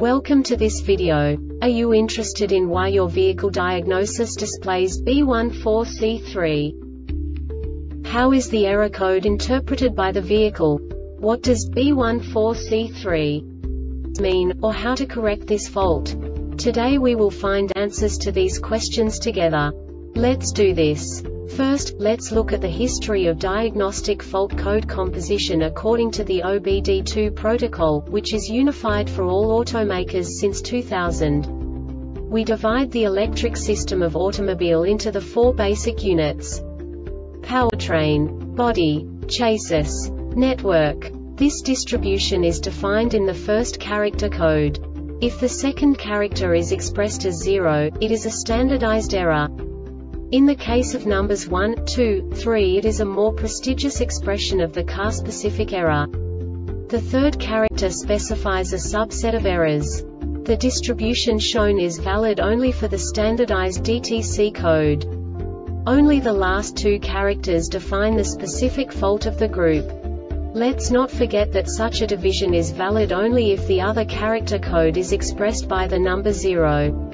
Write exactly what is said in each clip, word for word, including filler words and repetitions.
Welcome to this video. Are you interested in why your vehicle diagnosis displays B one four C three? How is the error code interpreted by the vehicle? What does B one four C three mean, or how to correct this fault? Today we will find answers to these questions together. Let's do this. First, let's look at the history of diagnostic fault code composition according to the O B D two protocol, which is unified for all automakers since two thousand. We divide the electric system of automobile into the four basic units: powertrain, body, chassis, network. This distribution is defined in the first character code. If the second character is expressed as zero, it is a standardized error. In the case of numbers one, two, three, it is a more prestigious expression of the car-specific error. The third character specifies a subset of errors. The distribution shown is valid only for the standardized D T C code. Only the last two characters define the specific fault of the group. Let's not forget that such a division is valid only if the other character code is expressed by the number zero.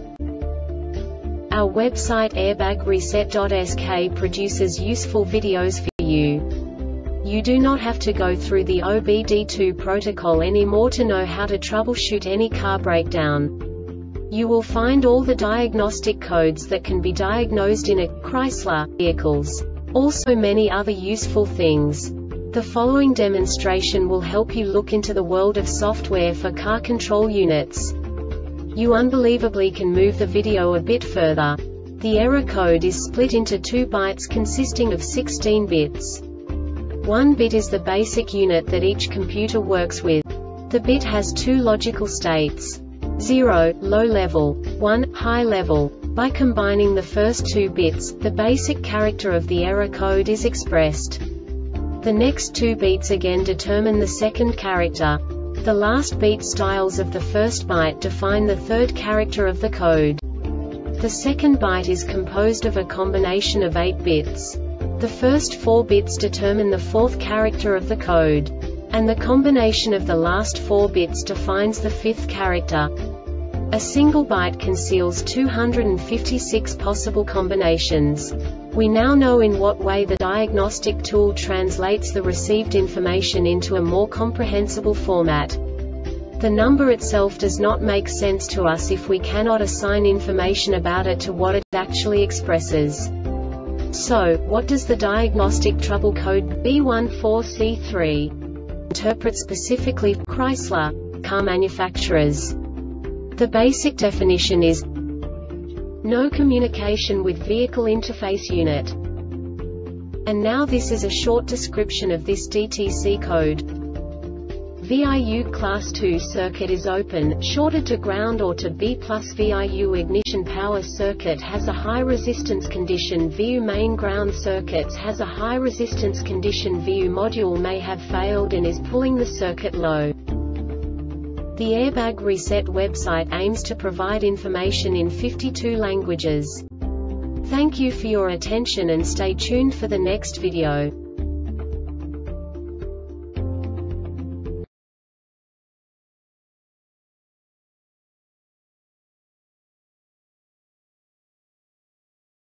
Our website airbag reset dot S K produces useful videos for you. You do not have to go through the O B D two protocol anymore to know how to troubleshoot any car breakdown. You will find all the diagnostic codes that can be diagnosed in a Chrysler vehicles. Also many other useful things. The following demonstration will help you look into the world of software for car control units. You unbelievably can move the video a bit further. The error code is split into two bytes consisting of sixteen bits. One bit is the basic unit that each computer works with. The bit has two logical states: zero, low level, one, high level. By combining the first two bits, the basic character of the error code is expressed. The next two beats again determine the second character. The last beat styles of the first byte define the third character of the code. The second byte is composed of a combination of eight bits. The first four bits determine the fourth character of the code. And the combination of the last four bits defines the fifth character. A single byte conceals two hundred fifty-six possible combinations. We now know in what way the diagnostic tool translates the received information into a more comprehensible format. The number itself does not make sense to us if we cannot assign information about it to what it actually expresses. So, what does the diagnostic trouble code B one four C three interpret specifically for Chrysler car manufacturers? The basic definition is no communication with vehicle interface unit. And now this is a short description of this D T C code. V I U class two circuit is open, shorted to ground or to B plus. V I U ignition power circuit has a high resistance condition. V I U main ground circuits has a high resistance condition. V I U module may have failed and is pulling the circuit low. The Airbag Reset website aims to provide information in fifty-two languages. Thank you for your attention and stay tuned for the next video.